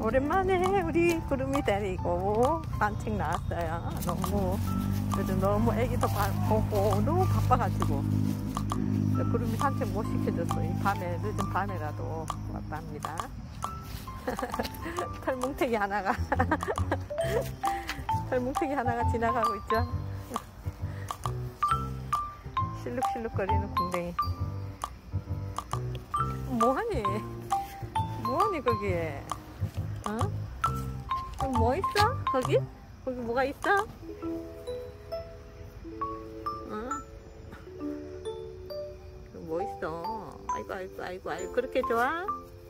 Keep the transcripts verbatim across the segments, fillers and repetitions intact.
오랜만에 우리 구름이 데리고 산책 나왔어요. 너무 요즘 너무 애기도 보고 너무 바빠가지고 구름이 산책 못 시켜줬어. 이 밤에 늦은 밤에라도 왔다 합니다. 털뭉태기 하나가 털뭉태기 하나가 지나가고 있죠. 실룩실룩거리는 궁뎅이. 뭐하니? 뭐하니 거기에? 어? 여기 뭐 있어? 거기? 거기 뭐가 있어? 어? 뭐 있어? 아이고 아이고 아이고 아이고 그렇게 좋아?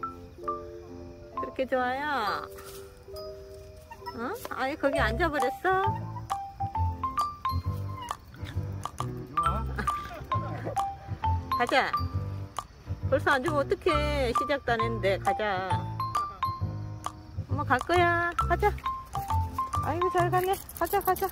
그렇게 좋아요? 어? 아이 거기 앉아버렸어? 가자. 벌써 앉으면 어떡해. 시작도 안 했는데 가자. 엄마 갈 거야. 가자. 아이고 잘 가네. 가자 가자.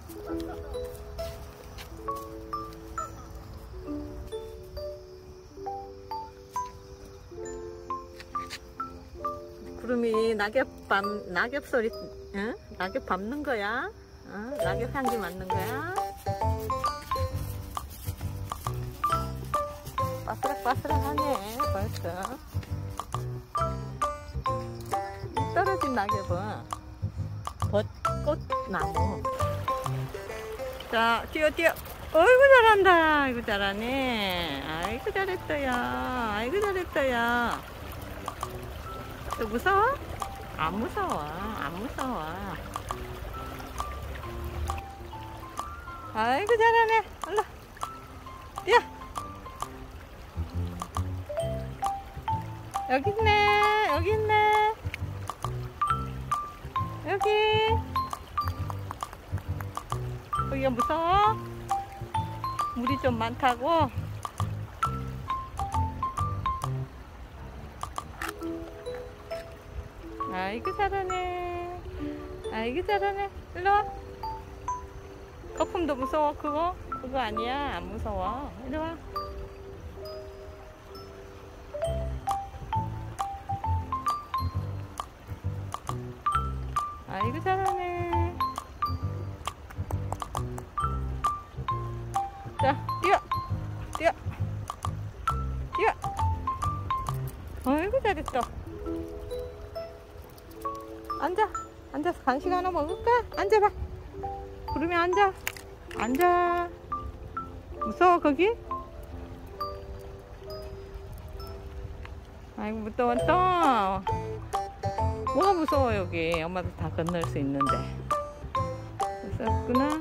구름이 낙엽 밟, 낙엽 소리, 응? 낙엽 밟는 거야? 응? 낙엽 향기 맡는 거야? 바스락바스락하네 벌써. 떨어진 낙엽은 벚꽃나무. 자 뛰어 뛰어. 어이구 잘한다. 아이고 잘하네. 아이고 잘했어요. 아이고 잘했어요. 너 무서워? 안 무서워. 안 무서워. 아이고 잘하네. 올라 뛰어. 여기 있네. 여기 있네. 여기. 거기가 무서워? 물이 좀 많다고? 아이고 잘하네. 아이고 잘하네. 일로와. 거품도 무서워 그거? 그거 아니야. 안 무서워. 일로와. 아이고 잘하네. 자 뛰어 뛰어 뛰어. 아이고 잘했어. 앉아. 앉아서 간식 하나 먹을까? 앉아봐. 구름이 앉아. 앉아. 무서워 거기? 아이고 무서워 또. 뭐가 무서워 여기. 엄마도 다 건널 수 있는데. 무섭구나.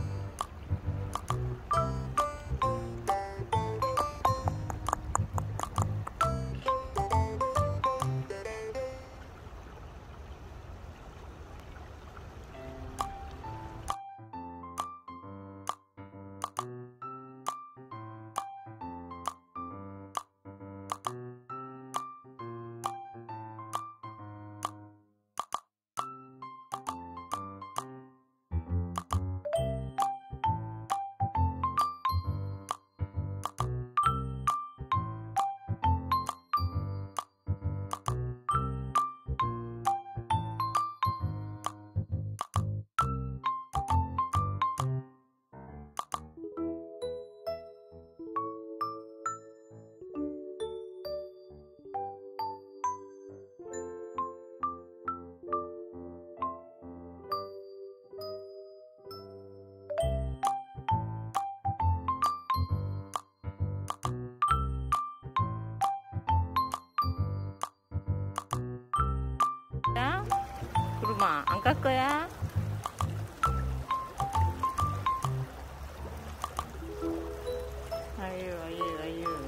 야, 구름아, 안 갈 거야? 아유, 아유, 아유.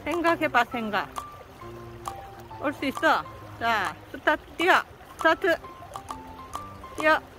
생각해봐, 생각. 올 수 있어. 자, 스타트, 뛰어! 스타트! 뛰어!